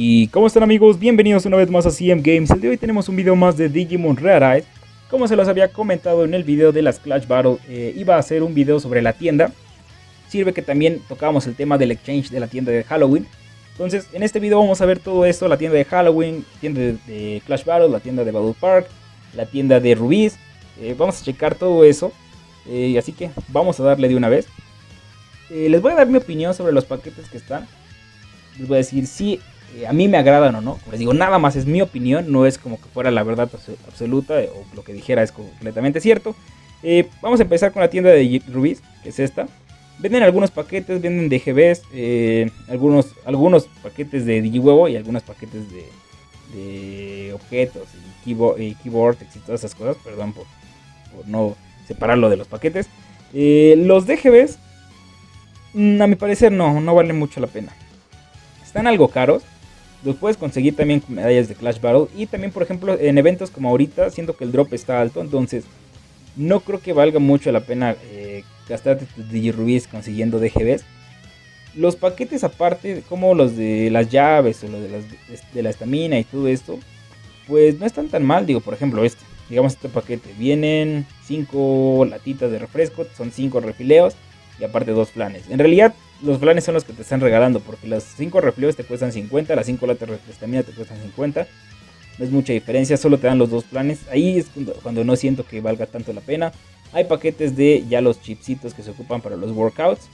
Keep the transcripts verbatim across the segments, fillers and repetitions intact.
Y ¿cómo están, amigos? Bienvenidos una vez más a C M Games. El de hoy tenemos un video más de Digimon Rare Eyes. Como se los había comentado en el video de las Clash Battle, eh, iba a hacer un video sobre la tienda. Sirve que también tocábamos el tema del exchange de la tienda de Halloween. Entonces en este video vamos a ver todo esto: la tienda de Halloween, tienda de, de Clash Battle, la tienda de Battle Park, la tienda de Rubis. eh, Vamos a checar todo eso, eh, así que vamos a darle de una vez. eh, Les voy a dar mi opinión sobre los paquetes que están. Les voy a decir si eh, a mí me agradan o no. Como les digo, nada más es mi opinión, no es como que fuera la verdad absoluta eh, o lo que dijera es completamente cierto. eh, Vamos a empezar con la tienda de Rubis, que es esta. Venden algunos paquetes, venden D G Bs, eh, algunos, algunos paquetes de Digihuevo y algunos paquetes de, de objetos y keyboard, y keyboard y todas esas cosas. Perdón por, por no separarlo de los paquetes. eh, Los D G Bs, a mi parecer no, no valen mucho la pena. Están algo caros. Los puedes conseguir también con medallas de Clash Battle. Y también, por ejemplo, en eventos como ahorita, siento que el drop está alto. Entonces no creo que valga mucho la pena eh, gastarte tus Digirubis consiguiendo D G Bs. Los paquetes aparte, como los de las llaves o los de, las, de la estamina y todo esto, pues no están tan mal. Digo, por ejemplo, este, digamos este paquete, vienen cinco latitas de refresco, son cinco refileos y aparte dos flanes. En realidad los flanes son los que te están regalando, porque los cinco refileos te cuestan cincuenta, las cinco latas de estamina te cuestan cincuenta. No es mucha diferencia, solo te dan los dos planes. Ahí es cuando, cuando no siento que valga tanto la pena. Hay paquetes de ya los chipsitos que se ocupan para los workouts.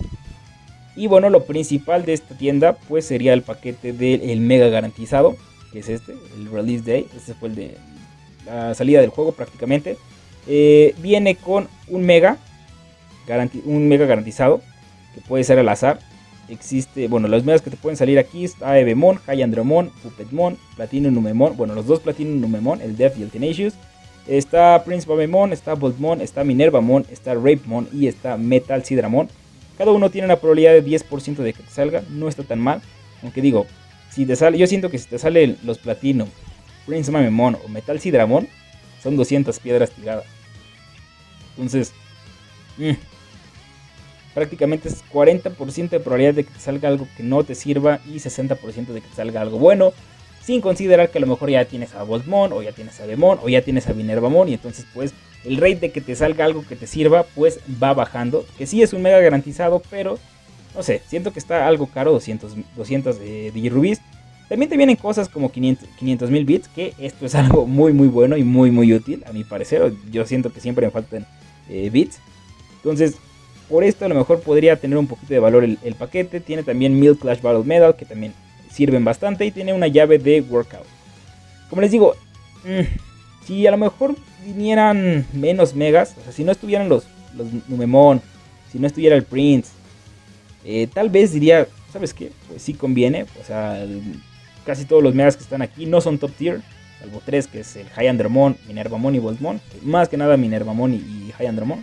Y bueno, lo principal de esta tienda pues sería el paquete del mega garantizado, que es este, el release day. Este fue el de la salida del juego prácticamente. eh, Viene con un mega, garanti un mega garantizado, que puede ser al azar. Existe, bueno, los megas que te pueden salir aquí está Evemon, Hyandromon, Puppetmon, Platinum Numemon, bueno, los dos Platinum Numemon, el Def y el Tenacious. Está Prince Babemon, está Voltmon, está Minervamon, está Rapemon y está Metal Sidramon. Cada uno tiene una probabilidad de diez por ciento de que te salga, no está tan mal. Aunque digo, si te sale, yo siento que si te salen los Platinum, Prince Babemon o Metal Sidramon, son doscientas piedras tiradas. Entonces, mmm, prácticamente es cuarenta por ciento de probabilidad de que te salga algo que no te sirva y sesenta por ciento de que te salga algo bueno. Sin considerar que a lo mejor ya tienes a Voltmon, o ya tienes a Demon, o ya tienes a Minervamon. Y entonces pues el rate de que te salga algo que te sirva pues va bajando. Que sí es un mega garantizado, pero no sé, siento que está algo caro, doscientos, doscientos eh, Digirubis. También te vienen cosas como quinientos mil bits, que esto es algo muy muy bueno y muy muy útil a mi parecer. Yo siento que siempre me faltan eh, bits. Entonces por esto a lo mejor podría tener un poquito de valor el, el paquete. Tiene también mil Clash Battle Medal, que también sirven bastante. Y tiene una llave de Workout. Como les digo, mmm, si a lo mejor vinieran menos megas, o sea, si no estuvieran los, los Numemon, si no estuviera el Prince, eh, tal vez diría, ¿sabes qué? Pues sí conviene. O sea, el, casi todos los megas que están aquí no son top tier, salvo tres, que es el Hyandromon, Minervamon y Voltmon. Más que nada Minervamon y, y Hyandromon,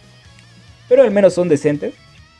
pero al menos son decentes.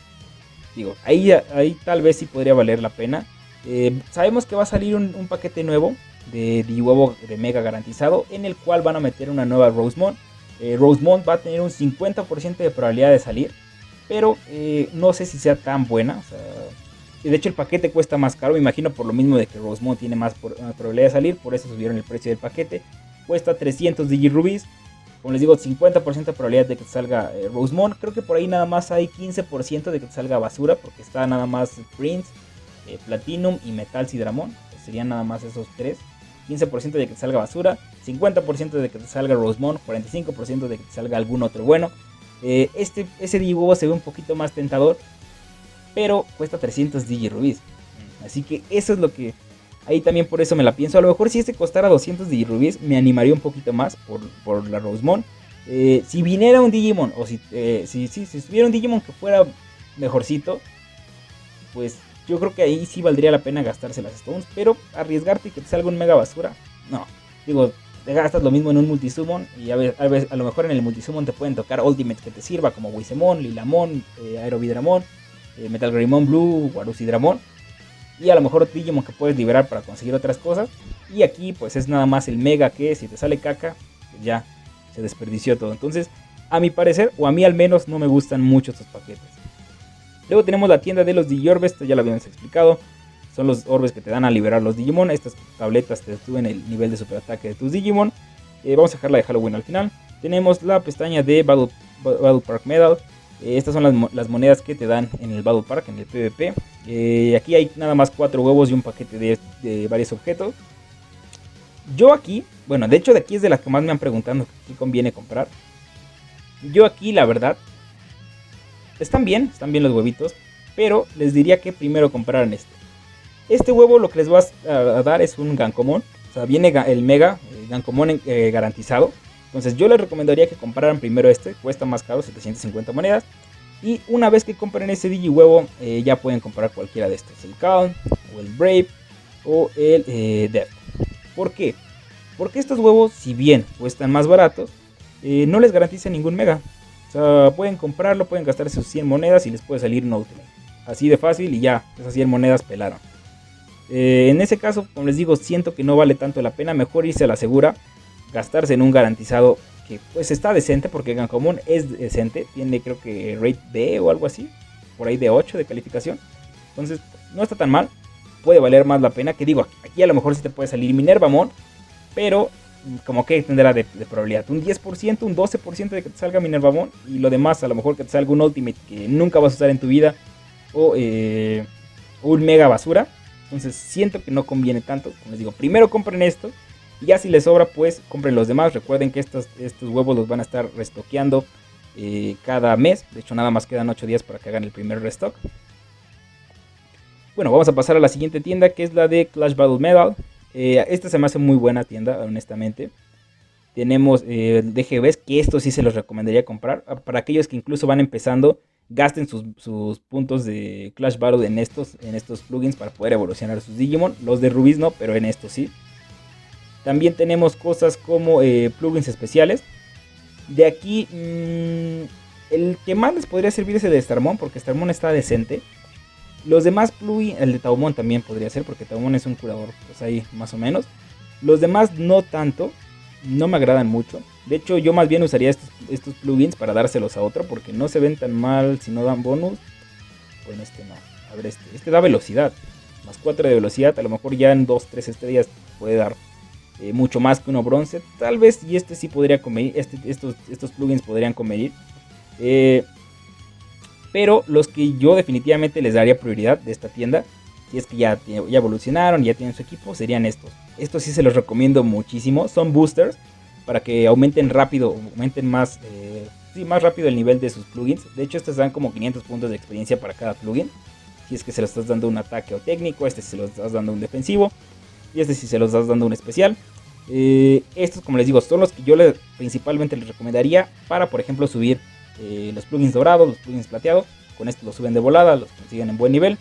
Digo, ahí, ahí tal vez sí podría valer la pena. Eh, sabemos que va a salir un, un paquete nuevo de Digihuevo de mega garantizado, en el cual van a meter una nueva Rosemon. eh, Rosemon va a tener un cincuenta por ciento de probabilidad de salir, pero eh, no sé si sea tan buena. O sea, de hecho el paquete cuesta más caro, me imagino por lo mismo de que Rosemon tiene más por, uh, probabilidad de salir. Por eso subieron el precio del paquete. Cuesta trescientos Digirubis. Como les digo, cincuenta por ciento de probabilidad de que te salga eh, Rosemon. Creo que por ahí nada más hay quince por ciento de que te salga basura, porque está nada más Prince, eh, Platinum y Metal Sidramon. Que serían nada más esos tres. quince por ciento de que te salga basura, cincuenta por ciento de que te salga Rosemon, cuarenta y cinco por ciento de que te salga algún otro bueno. Eh, este, ese Digihuevo se ve un poquito más tentador, pero cuesta trescientos Digirubis. Así que eso es lo que... Ahí también por eso me la pienso. A lo mejor si este costara doscientos Digirubis me animaría un poquito más por, por la Rosemon. Eh, si viniera un Digimon, o si, eh, si, si, si estuviera un Digimon que fuera mejorcito, pues yo creo que ahí sí valdría la pena gastarse las Stones. Pero arriesgarte y que te salga un mega basura, no. Digo, te gastas lo mismo en un Multisummon y a, ver, a, ver, a lo mejor en el Multisummon te pueden tocar Ultimates que te sirva, como Wisemon, Lilamon, eh, Aerovidramon, eh, Metal Greymon Blue, Warusidramon. Y a lo mejor Digimon que puedes liberar para conseguir otras cosas. Y aquí pues es nada más el mega, que si te sale caca, pues ya se desperdició todo. Entonces a mi parecer, o a mí al menos, no me gustan mucho estos paquetes. Luego tenemos la tienda de los Digiorbes, esto ya lo habíamos explicado. son los orbes que te dan a liberar los Digimon. Estas tabletas te suben el nivel de superataque de tus Digimon. Eh, vamos a dejar la de Halloween al final. Tenemos la pestaña de Battle, Battle Park Medal. Eh, estas son las, las monedas que te dan en el Battle Park, en el PvP. Eh, aquí hay nada más cuatro huevos y un paquete de, de varios objetos. Yo aquí, bueno, de hecho de aquí es de las que más me han preguntado qué conviene comprar. Yo aquí, la verdad, están bien, están bien los huevitos, pero les diría que primero compraran este. Este huevo lo que les va a dar es un Gankomon, o sea, viene el Mega eh, Gankomon eh, garantizado. Entonces yo les recomendaría que compraran primero este, cuesta más caro, setecientas cincuenta monedas. Y una vez que compren ese Digihuevo, eh, ya pueden comprar cualquiera de estos, el Calm, o el Brave, o el eh, Death. ¿Por qué? Porque estos huevos, si bien cuestan más baratos, eh, no les garantiza ningún Mega. O sea, pueden comprarlo, pueden gastar sus cien monedas y les puede salir un Ultimate. Así de fácil y ya, esas cien monedas pelaron. Eh, en ese caso, como les digo, siento que no vale tanto la pena. Mejor irse a la segura, gastarse en un garantizado que pues está decente, porque Gankomon es decente. Tiene creo que rate B o algo así, por ahí de ocho de calificación. Entonces no está tan mal, puede valer más la pena. Que digo, aquí a lo mejor sí te puede salir Minervamon, pero como que tendrá de, de probabilidad un diez por ciento, un doce por ciento de que te salga Minervamon, y lo demás a lo mejor que te salga un Ultimate que nunca vas a usar en tu vida, o eh, un Mega basura. Entonces siento que no conviene tanto. Como les digo, primero compren esto, y ya si les sobra pues compren los demás. Recuerden que estos, estos huevos los van a estar restoqueando eh, cada mes. De hecho nada más quedan ocho días para que hagan el primer restock. Bueno, vamos a pasar a la siguiente tienda, que es la de Clash Battle Medal. Eh, esta se me hace muy buena tienda, honestamente. Tenemos eh, D G Bs, que esto sí se los recomendaría comprar. Para aquellos que incluso van empezando, gasten sus, sus puntos de Clash Battle en estos, en estos plugins para poder evolucionar sus Digimon. Los de Rubis no, pero en estos sí. También tenemos cosas como eh, plugins especiales. De aquí, mmm, el que más les podría servir es el de Starmon, porque Starmon está decente. Los demás plugins, el de Taumon también podría ser, porque Taumon es un curador, pues ahí más o menos. Los demás no tanto, no me agradan mucho. De hecho yo más bien usaría estos, estos plugins para dárselos a otro, porque no se ven tan mal si no dan bonus. Bueno, este no, a ver este, este da velocidad, más cuatro de velocidad, a lo mejor ya en dos tres estrellas puede dar eh, mucho más que uno bronce. Tal vez, y este sí podría convenir, este, estos, estos plugins podrían convenir. Eh... Pero los que yo definitivamente les daría prioridad de esta tienda, si es que ya, ya evolucionaron, ya tienen su equipo, serían estos. Estos sí se los recomiendo muchísimo. Son boosters para que aumenten rápido, aumenten más, eh, sí, más rápido el nivel de sus plugins. De hecho, estos dan como quinientos puntos de experiencia para cada plugin. Si es que se los estás dando un ataque o técnico, este se los estás dando un defensivo, y este si se los estás dando un especial. Eh, estos, como les digo, son los que yo les, principalmente les recomendaría para, por ejemplo, subir Eh, los plugins dorados, los plugins plateados. Con esto los suben de volada, los consiguen en buen nivel.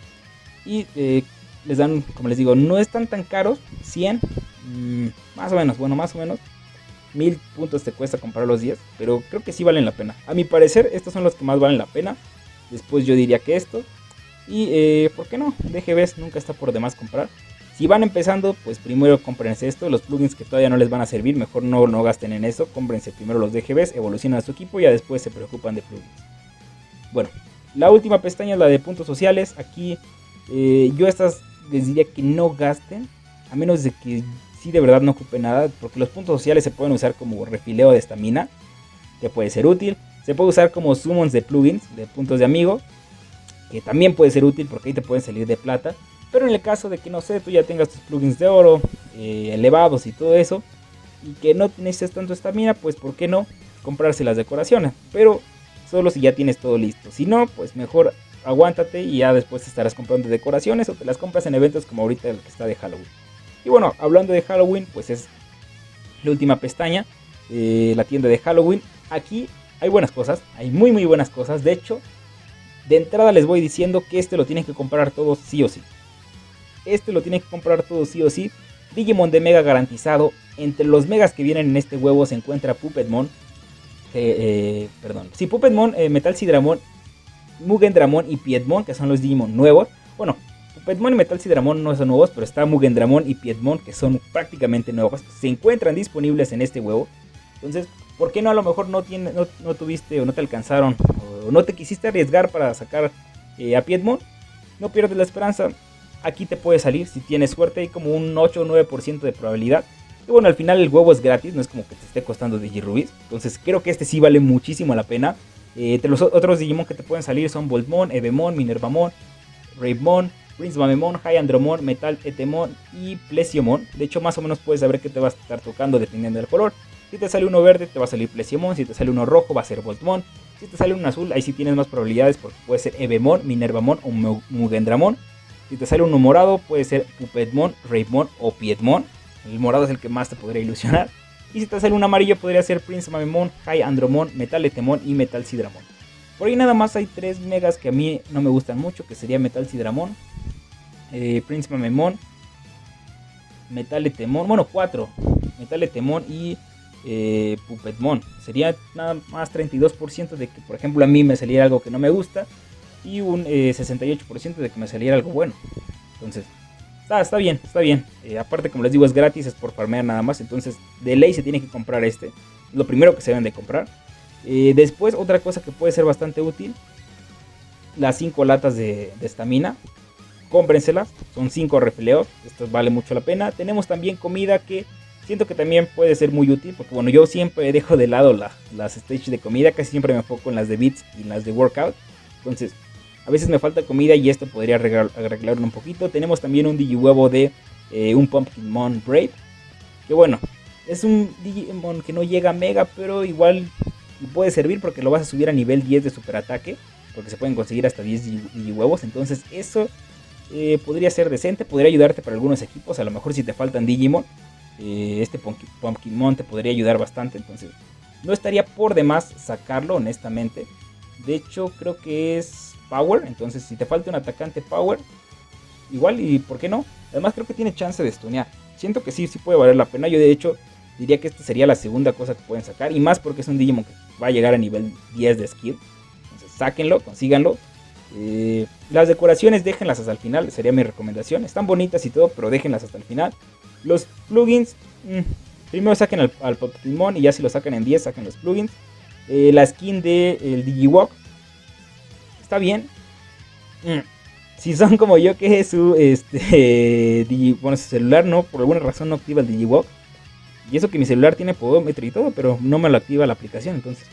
Y eh, les dan, como les digo, no están tan caros. cien, mmm, más o menos, bueno, más o menos mil puntos te cuesta comprar los diez. Pero creo que sí valen la pena. A mi parecer, estos son los que más valen la pena. Después yo diría que estos. Y, eh, ¿por qué no? D G Bs nunca está por demás comprar. Si van empezando, pues primero cómprense esto. Los plugins que todavía no les van a servir, mejor no, no gasten en eso. Cómprense primero los D G Bs, evolucionan a su equipo y ya después se preocupan de plugins. Bueno, la última pestaña es la de puntos sociales. Aquí eh, yo estas les diría que no gasten, a menos de que sí de verdad no ocupen nada. Porque los puntos sociales se pueden usar como refileo de estamina, que puede ser útil. Se puede usar como summons de plugins, de puntos de amigo, que también puede ser útil porque ahí te pueden salir de plata. Pero en el caso de que, no sé, tú ya tengas tus plugins de oro eh, elevados y todo eso, y que no necesites tanto estamina, pues ¿por qué no comprarse las decoraciones? Pero solo si ya tienes todo listo. Si no, pues mejor aguántate y ya después te estarás comprando decoraciones, o te las compras en eventos como ahorita el que está de Halloween. Y bueno, hablando de Halloween, pues es la última pestaña, eh, la tienda de Halloween. Aquí hay buenas cosas, hay muy muy buenas cosas. De hecho, de entrada les voy diciendo que este lo tienen que comprar todos sí o sí. Este lo tienen que comprar todo sí o sí. Digimon de Mega garantizado. Entre los megas que vienen en este huevo se encuentra Puppetmon. Eh, eh, perdón. Sí, Puppetmon, eh, Metal Sidramon, Mugendramon y Piedmon, que son los Digimon nuevos. Bueno, Puppetmon y Metal Sidramon no son nuevos, pero está Mugendramon y Piedmon, que son prácticamente nuevos. Se encuentran disponibles en este huevo. Entonces, ¿por qué no a lo mejor no, tiene, no, no tuviste o no te alcanzaron, o no te quisiste arriesgar para sacar eh, a Piedmon? No pierdes la esperanza. aquí te puede salir, si tienes suerte, hay como un ocho o nueve por ciento de probabilidad. Y bueno, al final el huevo es gratis, no es como que te esté costando Digirubis. Entonces creo que este sí vale muchísimo la pena. Eh, entre los otros Digimon que te pueden salir son Voltmon, Evemon, Minervamon, Bravemon, Prince Mamemon, High Andromon, Metal Etemon y Plesiomon. De hecho, más o menos puedes saber qué te va a estar tocando dependiendo del color. Si te sale uno verde, te va a salir Plesiomon. Si te sale uno rojo, va a ser Voltmon. Si te sale un azul, ahí sí tienes más probabilidades porque puede ser Evemon, Minervamon o Mugendramon. Si te sale uno morado, puede ser Puppetmon, Bravemon o Piedmon. El morado es el que más te podría ilusionar. Y si te sale un amarillo, podría ser Prince Mamemon, High Andromon, Metal Etemon y Metal Sidramon. Por ahí nada más hay tres megas que a mí no me gustan mucho, que sería Metal Sidramon, eh, Prince Mamemon, Metal Etemon, bueno, cuatro, Metal Etemon y eh, Puppetmon. Sería nada más treinta y dos por ciento de que, por ejemplo, a mí me saliera algo que no me gusta y un eh, sesenta y ocho por ciento de que me saliera algo bueno. Entonces, está, está bien, está bien. Eh, aparte, como les digo, es gratis, es por farmear nada más. Entonces, de ley se tiene que comprar este. Lo primero que se deben de comprar. Eh, después, otra cosa que puede ser bastante útil, las cinco latas de estamina. Cómprenselas, son cinco refleos, esto vale mucho la pena. Tenemos también comida que siento que también puede ser muy útil, porque bueno, yo siempre dejo de lado la, las stages de comida, casi siempre me enfoco en las de beats y en las de workout. Entonces, a veces me falta comida y esto podría arreglar, arreglarlo un poquito. Tenemos también un Digihuevo de eh, un Pumpkinmon Brave, que bueno, es un Digimon que no llega a Mega, pero igual puede servir porque lo vas a subir a nivel diez de super ataque, porque se pueden conseguir hasta diez Digihuevos. Entonces eso eh, podría ser decente, podría ayudarte para algunos equipos. A lo mejor si te faltan Digimon, eh, este Pumpkinmon te podría ayudar bastante. Entonces no estaría por demás sacarlo, honestamente. De hecho creo que es Power, entonces si te falta un atacante Power, igual y por qué no. Además creo que tiene chance de stunear. Siento que sí, sí puede valer la pena. Yo de hecho diría que esta sería la segunda cosa que pueden sacar. Y más porque es un Digimon que va a llegar a nivel diez de skill. Entonces sáquenlo, consíganlo. Eh, las decoraciones déjenlas hasta el final, sería mi recomendación. Están bonitas y todo, pero déjenlas hasta el final. Los plugins, mmm, primero saquen al, al Pokémon y ya si lo sacan en diez, saquen los plugins. Eh, la skin de el Digiwalk está bien. Mm. Si son como yo que su, este, Digi, bueno, su celular no, por alguna razón no activa el Digiwalk. Y eso que mi celular tiene podómetro y todo, pero no me lo activa la aplicación. Entonces,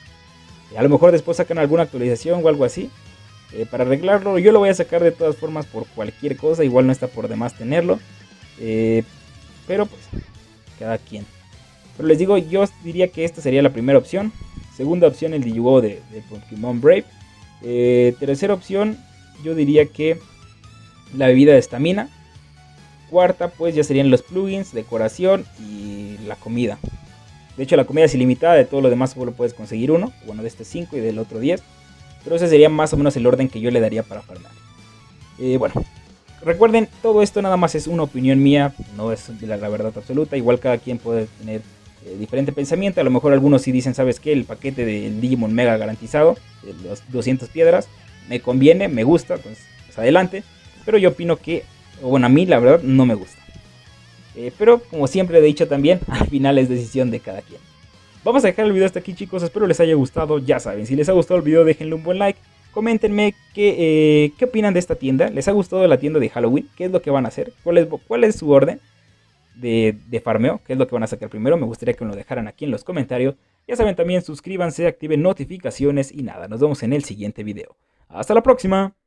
a lo mejor después sacan alguna actualización o algo así. Eh, para arreglarlo, yo lo voy a sacar de todas formas por cualquier cosa. Igual no está por demás tenerlo. Eh, pero pues, cada quien. Pero les digo, yo diría que esta sería la primera opción. Segunda opción, el Digihuevo de, de Pokémon Brave. Eh, tercera opción, yo diría que la bebida de estamina. Cuarta, pues ya serían los plugins, decoración y la comida. De hecho, la comida es ilimitada, de todo lo demás solo puedes conseguir uno. Bueno, de este cinco y del otro diez. Pero ese sería más o menos el orden que yo le daría para farmear. Eh, bueno, recuerden, todo esto nada más es una opinión mía, no es la, la verdad absoluta. Igual cada quien puede tener eh, diferente pensamiento. A lo mejor algunos sí dicen, ¿sabes qué? El paquete del Digimon Mega garantizado, de los doscientas piedras, me conviene, me gusta, entonces pues adelante. Pero yo opino que, bueno, a mí la verdad no me gusta. Eh, pero como siempre he dicho también, al final es decisión de cada quien. Vamos a dejar el video hasta aquí, chicos, espero les haya gustado. Ya saben, si les ha gustado el video déjenle un buen like. Coméntenme qué, eh, qué opinan de esta tienda. ¿Les ha gustado la tienda de Halloween? ¿Qué es lo que van a hacer? ¿Cuál es, cuál es su orden de, de farmeo? ¿Qué es lo que van a sacar primero? Me gustaría que me lo dejaran aquí en los comentarios. Ya saben también, suscríbanse, activen notificaciones y nada, nos vemos en el siguiente video. ¡Hasta la próxima!